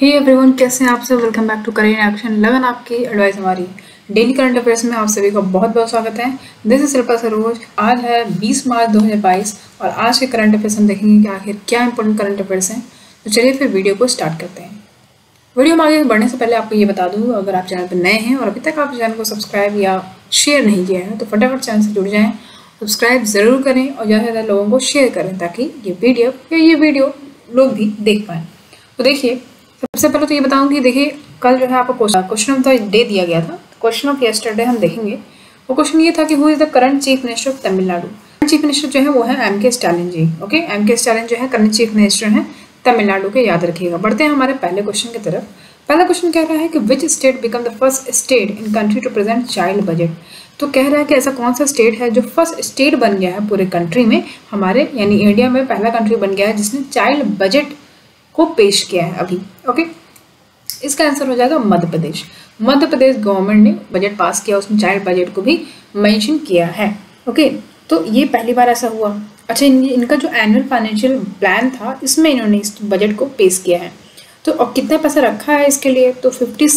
Hey everyone, कैसे हैं आप सब। Welcome back to career in action. लगन आपकी एडवाइस हमारी डेली करंट अफेयर्स में आप सभी का बहुत बहुत स्वागत है। This is Shilpa Saroj. आज है 20 मार्च 2022 और आज के करंट अफेयर्स हम देखेंगे कि आखिर क्या इंपॉर्टेंट करंट अफेयर्स हैं। तो चलिए फिर वीडियो को स्टार्ट करते हैं। वीडियो में आगे बढ़ने से पहले आपको ये बता दूँ, अगर आप चैनल पर नए हैं और अभी तक आप चैनल को सब्सक्राइब या शेयर नहीं किया है तो फटाफट चैनल से जुड़ जाएँ, सब्सक्राइब ज़रूर करें और ज़्यादा से ज़्यादा लोगों को शेयर करें ताकि ये वीडियो लोग भी देख पाएँ। तो देखिए, सबसे पहले तो ये बताऊंगी, देखिए कल जो है आपको क्वेश्चन ऑफ द डे दिया गया था। क्वेश्चन ऑफ यस्टरडे हम देखेंगे। वो क्वेश्चन ये था कि who is the current chief minister of Tamil Nadu. Current chief minister जो है वो है M K Stalin ji. Okay, M K Stalin जो है करंट चीफ मिनिस्टर हैं तमिलनाडु के, याद रखिएगा। बढ़ते हैं हमारे पहले क्वेश्चन की तरफ। पहला क्वेश्चन कह रहा है कि which state become the first state in country to present child budget. तो कह रहा है कि ऐसा कौन सा स्टेट है जो फर्स्ट स्टेट बन गया है पूरे कंट्री में, हमारे यानी इंडिया में पहला कंट्री बन गया है जिसने चाइल्ड बजट को पेश किया है अभी। ओके, इसका आंसर हो जाएगा मध्य प्रदेश। मध्य प्रदेश गवर्नमेंट ने बजट पास किया, उसमें चाइल्ड बजट को भी मेंशन किया है। ओके, तो ये पहली बार ऐसा हुआ। अच्छा, इनका जो एनुअल फाइनेंशियल प्लान था इसमें इन्होंने इस बजट को पेश किया है। तो अब कितना पैसा रखा है इसके लिए, तो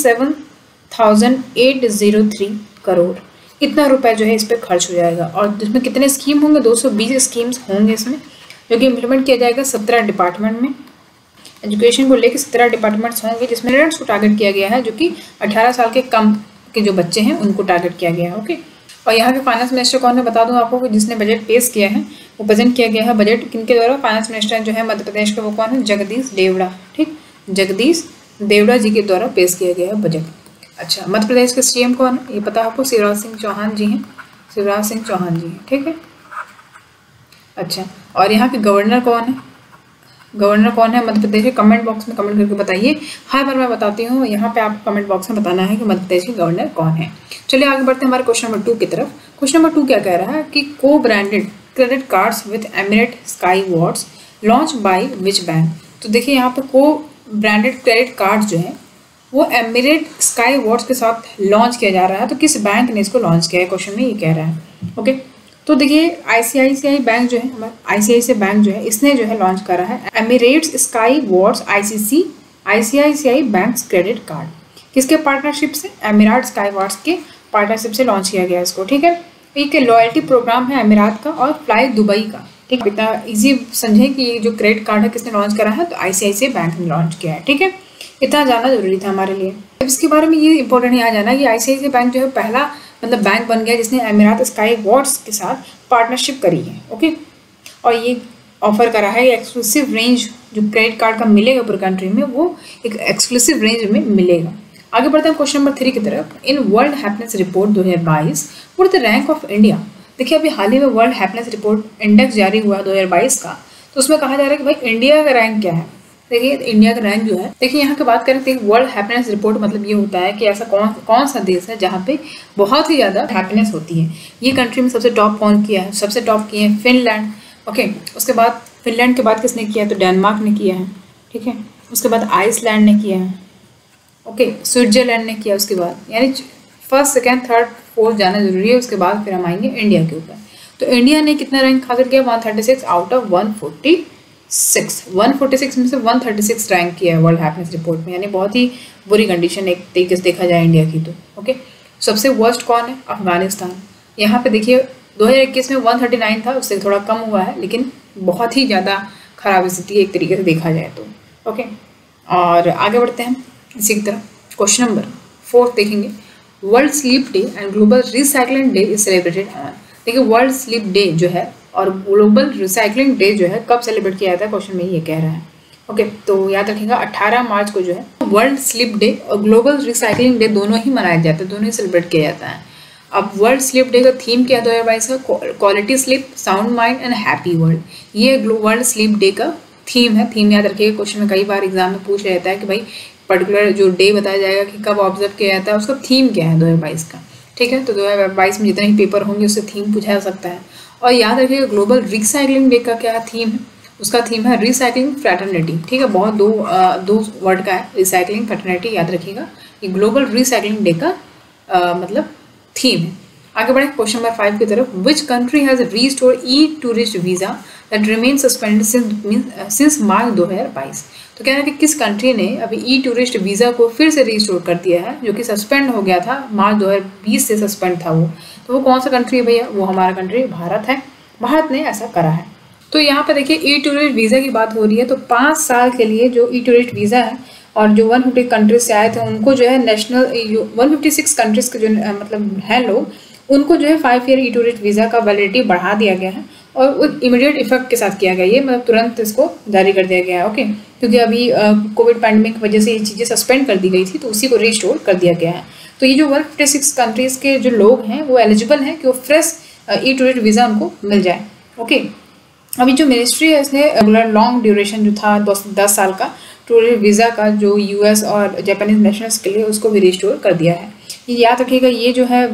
57,803 करोड़ इतना रुपए जो है इस पर खर्च हो जाएगा। और जिसमें कितने स्कीम होंगे, 220 स्कीम्स होंगे इसमें, जो कि इम्प्लीमेंट किया जाएगा 17 डिपार्टमेंट में। एजुकेशन को लेकर 17 डिपार्टमेंट्स होंगे जिसमें स्टूडेंट्स को टारगेट किया गया है, जो कि 18 साल के कम के जो बच्चे हैं उनको टारगेट किया गया है। ओके, और यहाँ के फाइनेंस मिनिस्टर कौन है बता दूं आपको, कि जिसने बजट पेश किया है वो प्रेजेंट किया गया है बजट किनके द्वारा। फाइनेंस मिनिस्टर जो है मध्य प्रदेश के, वो कौन है, जगदीश देवड़ा। ठीक, जगदीश देवड़ा जी के द्वारा पेश किया गया है बजट। अच्छा, मध्य प्रदेश के सीएम कौन है ये पता आपको, शिवराज सिंह चौहान जी हैं। शिवराज सिंह चौहान जी हैं, ठीक है। अच्छा, और यहाँ के गवर्नर कौन है, गवर्नर कौन है मध्य प्रदेश के, कमेंट बॉक्स में कमेंट करके बताइए। हर बार मैं बताती हूँ, यहाँ पे आप कमेंट बॉक्स में बताना है कि मध्य प्रदेश के गवर्नर कौन है। चलिए आगे बढ़ते हैं हमारे क्वेश्चन नंबर 2 की तरफ। क्वेश्चन नंबर 2 क्या कह रहा है कि को branded credit cards with Emirate skywards launch by which bank. तो देखिए यहाँ पे को ब्रांडेड क्रेडिट कार्ड जो है वो एमिरेट स्काई वॉर्ड्स के साथ लॉन्च किया जा रहा है। तो किस बैंक ने इसको लॉन्च किया है, क्वेश्चन में ये कह रहा है। ओके, तो देखिए आईसीआईसीआई बैंक जो है, हमारा आईसीआईसीआई बैंक जो है इसने जो है लॉन्च करा है Emirates skywards ICICI bank credit card. किसके पार्टनरशिप से, एमिरेट्स स्काई वॉर्ड्स के पार्टनरशिप से लॉन्च किया गया इसको। ठीक है, एक लॉयल्टी प्रोग्राम है एमिरात का और फ्लाई दुबई का। ठीक, इतना इजी समझे कि ये जो क्रेडिट कार्ड है किसने लॉन्च करा है, तो आईसीआईसीआई बैंक ने लॉन्च किया है। ठीक है, इतना जानना जरूरी था हमारे लिए। अब इसके बारे में ये इंपॉर्टेंट यहाँ जाना कि आईसीआईसीआई बैंक जो है पहला मतलब बैंक बन गया जिसने एमिरात स्काई वॉर्ड्स के साथ पार्टनरशिप करी है। ओके, और ये ऑफर करा है एक्सक्लूसिव रेंज जो क्रेडिट कार्ड का मिलेगा पूरी कंट्री में, वो एक एक्सक्लूसिव रेंज में मिलेगा। आगे बढ़ते हैं क्वेश्चन नंबर 3 की तरफ। In world happiness report 2022 what is the rank of India. देखिए अभी हाल ही में वर्ल्ड हैप्पीनेस रिपोर्ट इंडेक्स जारी हुआ 2022 का, तो उसमें कहा जा रहा है कि भाई इंडिया का रैंक क्या है। देखिए इंडिया का रैंक जो है, देखिए यहाँ की बात करें तो वर्ल्ड हैप्पीनेस रिपोर्ट मतलब ये होता है कि ऐसा कौन सा देश है जहाँ पे बहुत ही ज़्यादा हैप्पीनेस होती है। ये कंट्री में सबसे टॉप कौन किया है, सबसे टॉप किए हैं फिनलैंड। ओके, उसके बाद फिनलैंड के बाद किसने किया, तो डेनमार्क ने किया है। ठीक है, उसके बाद आइसलैंड ने किया है। ओके, स्विट्जरलैंड ने किया उसके बाद, यानी फर्स्ट सेकेंड थर्ड फोर्थ जाना जरूरी है। उसके बाद फिर हम आएंगे इंडिया के ऊपर। तो इंडिया ने कितना रैंक हासिल किया, 136 आउट ऑफ 146 में से 136 रैंक किया है वर्ल्ड हैप्पीनेस रिपोर्ट में, यानी बहुत ही बुरी कंडीशन एक तरीके से देखा जाए इंडिया की। तो ओके, सबसे वर्स्ट कौन है, अफगानिस्तान। यहाँ पे देखिए 2021 में 139 था, उससे थोड़ा कम हुआ है, लेकिन बहुत ही ज़्यादा खराब स्थिति है एक तरीके से देखा जाए तो। ओके, और आगे बढ़ते हैं इसी की तरफ। क्वेश्चन नंबर 4 देखेंगे। World sleep day and global recycling day is celebrated on. देखिए वर्ल्ड स्लीप डे जो है और ग्लोबल रिसाइकलिंग डे जो है कब सेलिब्रेट किया जाता है, क्वेश्चन में ये कह रहा है। ओके, तो याद रखिएगा 18 मार्च को जो है वर्ल्ड स्लीप डे और ग्लोबल रिसाइकलिंग डे दोनों ही मनाए जाते हैं, दोनों ही सेलिब्रेट किया जाता है। अब वर्ल्ड स्लीप डे का थीम क्या है 2022 का, quality sleep, sound mind and happy world. ये वर्ल्ड स्लीप डे का थीम है। थीम याद रखिएगा, क्वेश्चन में कई बार एग्जाम में पूछ जाता है कि भाई पर्टिकुलर जो डे बताया जाएगा कि कब ऑब्जर्व किया जाता है, उसका थीम क्या है 2022 का। ठीक है, तो 2022 में जितने ही पेपर होंगे उससे थीम पूछा जा सकता है। और याद रखिएगा ग्लोबल रिसाइकलिंग डे का क्या थीम है, उसका थीम है रिसाइकलिंग फ्रैटर्निटी। ठीक है, बहुत दो वर्ड का है, रिसाइकलिंग फ्रैटर्निटी, याद रखिएगा। ये ग्लोबल रिसाइकलिंग डे का मतलब थीम है। आगे बढ़े क्वेश्चन नंबर 5 की तरफ। Which country has restore e tourist visa that remain suspended since March 2022। तो कह रहा है कि किस कंट्री ने अभी ई टूरिस्ट वीज़ा को फिर से रिस्टोर कर दिया है, जो कि सस्पेंड हो गया था, मार्च 2020 से सस्पेंड था वो। तो वो कौन सा कंट्री है भैया? वो हमारा कंट्री भारत है। भारत ने ऐसा करा है। तो यहाँ पे देखिए ई टूरिस्ट वीज़ा की बात हो रही है, तो 5 साल के लिए जो ई टूरिस्ट वीज़ा है, और जो 150 कंट्रीज से आए थे उनको जो है नेशनल 156 कंट्रीज के जो मतलब हैं लोग, उनको जो है 5 ईयर ई टूरिस्ट वीज़ा का वैलिडिटी बढ़ा दिया गया है और वो इमीडिएट इफेक्ट के साथ किया गया, ये मतलब तुरंत इसको जारी कर दिया गया है। ओके, क्योंकि अभी कोविड पैंडमिक की वजह से ये चीज़ें सस्पेंड कर दी गई थी, तो उसी को रिस्टोर कर दिया गया है। तो ये जो 156 कंट्रीज़ के जो लोग हैं वो एलिजिबल हैं कि वो फ्रेश ई टूरिस्ट वीज़ा उनको मिल जाए। ओके, अभी जो मिनिस्ट्री है इसने रेगुलर लॉन्ग ड्यूरेशन जो था 10 साल का टूरिस्ट वीज़ा का जो यूएस और जापानीज नेशनल्स के लिए, उसको भी रिस्टोर कर दिया है। ये याद रखिएगा, ये जो है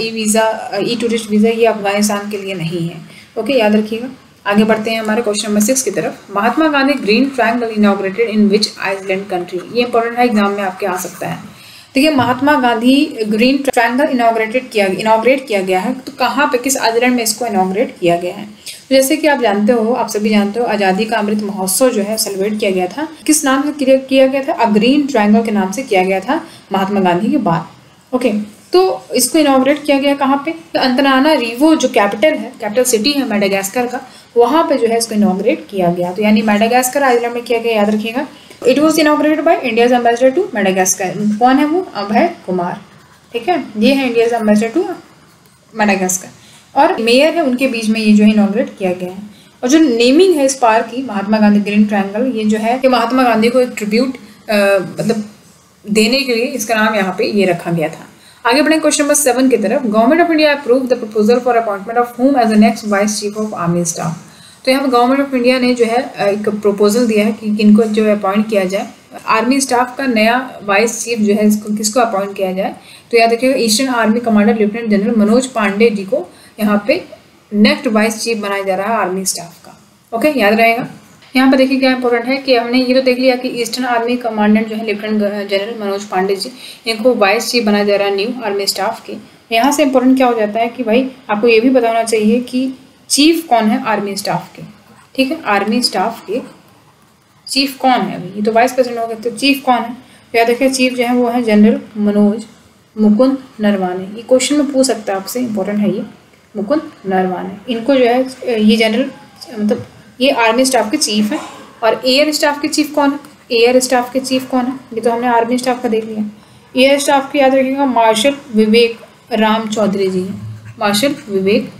ई टूरिस्ट वीज़ा ये अफगानिस्तान के लिए नहीं है। ओके, याद रखिएगा। आगे बढ़ते हैं हमारे क्वेश्चन नंबर 6 की तरफ। Mahatma Gandhi green triangle inaugurated in which Iceland country? ये इंपॉर्टेंट है, एग्जाम में आपके आ सकता है। देखिए, Mahatma Gandhi green triangle inaugurate किया गया है, तो कहाँ पे, किस आइलैंड में इसको इनॉग्रेट किया गया है? तो जैसे कि आप जानते हो, आप सभी जानते हो, आज़ादी का अमृत महोत्सव जो है सेलिब्रेट किया गया था, किस नाम से किया गया था? अ ग्रीन ट्रायंगल के नाम से किया गया था महात्मा गांधी के बाद। ओके, तो इसको इनॉग्रेट किया गया कहाँ पे? तो अंतनानारिवो जो कैपिटल सिटी है मेडागास्कर का, वहाँ पे जो है इसको इनॉग्रेट किया गया। तो यानी मेडागास्कर आइलैंड में किया गया, याद रखिएगा। It was inaugurated by India's ambassador to Madagascar. कौन है वो? अभय कुमार। ठीक है, ये है इंडियाज एम्बेसडर टू मेडागास्कर, और मेयर है उनके बीच में ये जो है इनॉग्रेट किया गया है। और जो नेमिंग है इस पार्क की, महात्मा गांधी ग्रीन ट्रायंगल, ये जो है कि महात्मा गांधी को एक ट्रिब्यूट मतलब देने के लिए इसका नाम यहाँ पे ये रखा गया था। आगे बढ़े क्वेश्चन नंबर 7 की तरफ। Government of India approve the proposal for appointment of home as the next vice chief of army staff. तो यहाँ पर गवर्नमेंट ऑफ इंडिया ने जो है एक प्रपोजल दिया है कि किनको जो है अपॉइंट किया जाए, आर्मी स्टाफ का नया वाइस चीफ जो है इसको किसको अपॉइंट किया जाए। तो याद रखिएगा, eastern army commander lieutenant general Manoj Pande ji को यहाँ पे नेक्स्ट वाइस चीफ बनाया जा रहा है आर्मी स्टाफ का। ओके, याद रहेगा। यहाँ पर देखिए क्या इंपॉर्टेंट है कि हमने ये तो देख लिया कि ईस्टर्न आर्मी कमांडेंट जो है लेफ्टिनेंट जनरल मनोज पांडे जी, इनको वाइस चीफ बनाया जा रहा है न्यू आर्मी स्टाफ के। यहाँ से इंपॉर्टेंट क्या हो जाता है कि भाई आपको ये भी बताना चाहिए कि चीफ कौन है आर्मी स्टाफ के। ठीक है, आर्मी स्टाफ के चीफ कौन है? अभी ये तो वाइस प्रेसिडेंट हो गए, तो चीफ कौन है? तो याद रखिए, चीफ जो है वो है जनरल मनोज मुकुंद नरवाने। ये क्वेश्चन में पूछ सकता है आपसे, इंपॉर्टेंट है ये, मुकुंद नरवाने। इनको जो है ये जनरल मतलब ये आर्मी स्टाफ के चीफ है। और एयर स्टाफ के चीफ कौन है? एयर स्टाफ के चीफ कौन है? ये तो हमने आर्मी स्टाफ का देख लिया। एयर स्टाफ की याद रखिएगा, मार्शल विवेक राम चौधरी जी हैं। मार्शल विवेक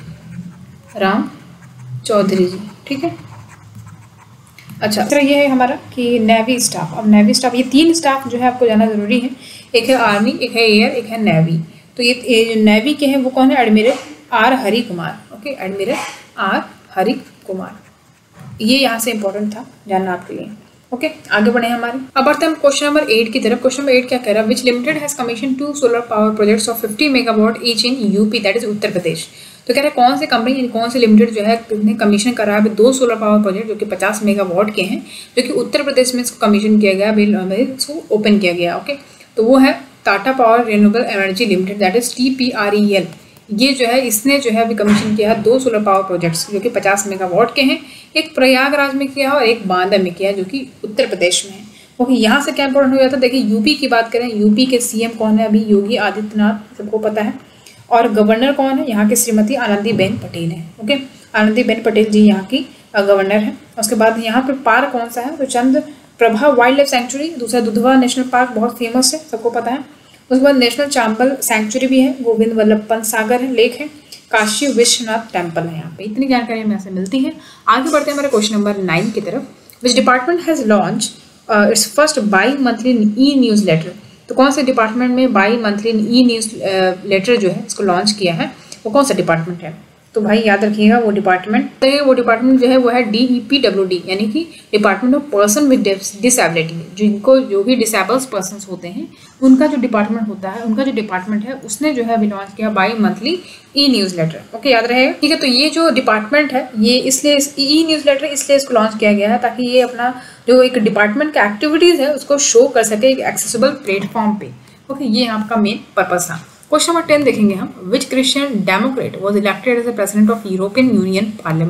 राम चौधरी जी। ठीक है, अच्छा, तो ये है हमारा कि नेवी स्टाफ। अब नेवी स्टाफ, ये 3 स्टाफ जो है आपको जाना जरूरी है। एक है आर्मी, एक है एयर, एक है नेवी। तो ये जो नेवी के हैं वो कौन है? Admiral R Hari Kumar. Okay, admiral R Hari Kumar. ये यहाँ से इंपॉर्टेंट था जानना आपके लिए। ओके, आगे बढ़े हमारे। अब बढ़ते हैं हम क्वेश्चन नंबर 8 की तरफ। क्वेश्चन नंबर 8 क्या कह रहा है? Which limited has commission 2 solar power projects of 50 megawatt each in UP, that is Uttar Pradesh. तो कह रहे हैं कौन से कंपनी, कौन से लिमिटेड जो है कमीशन कर रहा है 2 सोलर पावर प्रोजेक्ट जो कि 50 मेगावाट के हैं, जो कि उत्तर प्रदेश में इसको कमीशन किया गया, इसको ओपन किया गया। ओके, तो वो है Tata power renewable energy limited, that is TPREL। ये जो है इसने जो है अभी कमीशन किया है 2 सोलर पावर प्रोजेक्ट्स जो कि 50 मेगावाट के हैं। एक प्रयागराज में किया है और एक बांदा में किया है जो कि उत्तर प्रदेश में है। ओके, यहाँ से क्या इंपॉर्टेंट हो जाता है? देखिए, यूपी की बात करें, यूपी के सीएम कौन है? अभी योगी आदित्यनाथ, सबको पता है। और गवर्नर कौन है? यहाँ की श्रीमती आनंदीबेन पटेल है। ओके, आनंदीबेन पटेल जी यहाँ की गवर्नर है। उसके बाद यहाँ पे पार्क कौन सा है? तो Chandra Prabha wildlife sanctuary. दूसरा दुधवा नेशनल पार्क, बहुत फेमस है, सबको पता है। उसके बाद नेशनल चांबल सेंचुरी भी है, गोविंद वल्लभ पंत सागर है, लेक है, काशी विश्वनाथ टेम्पल है। यहाँ पे इतनी जानकारी हमें यहाँ से मिलती है। आगे बढ़ते हैं हमारे क्वेश्चन नंबर 9 की तरफ। Which department has launch its first bi monthly e newsletter. तो कौन से डिपार्टमेंट में bi monthly e newsletter जो है इसको लॉन्च किया है, वो कौन सा डिपार्टमेंट है? तो भाई याद रखिएगा, वो डिपार्टमेंट जो है वो है DEPWD, यानी कि department of person with disability. जिनको जो भी डिसेबल्स पर्सनस होते हैं उनका जो डिपार्टमेंट होता है, उनका जो डिपार्टमेंट है उसने जो है अभी लॉन्च किया bi monthly e newsletter. Okay, याद रहेगा। ठीक है, तो ये जो डिपार्टमेंट है ये इसलिए ई न्यूज़ लेटर इसलिए इसको लॉन्च किया गया है ताकि ये अपना जो एक डिपार्टमेंट का एक्टिविटीज़ है उसको शो कर सके एक एक्सेसिबल प्लेटफॉर्म पे। ओके, ये आपका मेन पर्पस था। क्वेश्चन नंबर 10 देखेंगे हम। Which Christian Democrat was elected as a president of European Union parliament.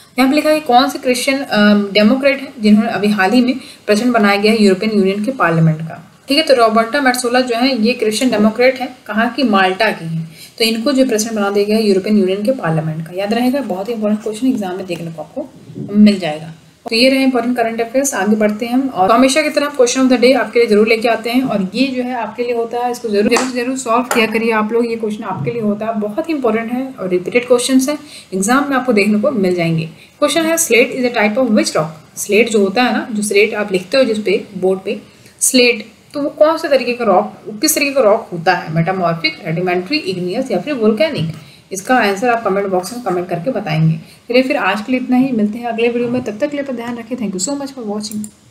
यहाँ पे लिखा है कि कौन से क्रिश्चियन डेमोक्रेट हैं जिन्होंने अभी हाल ही में प्रेसिडेंट बनाया गया है यूरोपियन यूनियन के पार्लियामेंट का। ठीक है, तो रॉबर्टा मेट्सोला जो है ये क्रिश्चियन डेमोक्रेट है, कहाँ की, माल्टा की है। तो इनको जो प्रेसिडेंट बना दिया गया है यूरोपियन यूनियन के पार्लियामेंट का। याद रहेगा, बहुत ही इंपॉर्टेंट क्वेश्चन एग्जाम में देखने को आपको मिल जाएगा। तो ये रहे इंपॉर्टेंट करंट अफेयर्स। आगे बढ़ते हैं हम, और तो हमेशा की तरह क्वेश्चन ऑफ द डे आपके लिए जरूर लेके आते हैं, और ये जो है आपके लिए होता है, इसको जरूर सॉल्व किया करिए आप लोग। ये क्वेश्चन आपके लिए होता है, बहुत ही इंपॉर्टेंट है और रिपीटेड क्वेश्चन है, एग्जाम में आपको देखने को मिल जाएंगे। क्वेश्चन है, slate is a type of which rock. Slate जो होता है ना, जो स्लेट आप लिखते हो जिसपे बोर्ड पे स्लेट, तो वो कौन से तरीके का रॉक, किस तरीके का रॉक होता है, मेटामॉर्फिक, रेडिमेंट्री, इग्नियस या फिर वोल्केनिक। इसका आंसर आप कमेंट बॉक्स में कमेंट करके बताएंगे। चलिए फिर आज के लिए इतना ही, मिलते हैं अगले वीडियो में, तब तक के लिए ध्यान रखें। Thank you so much for watching.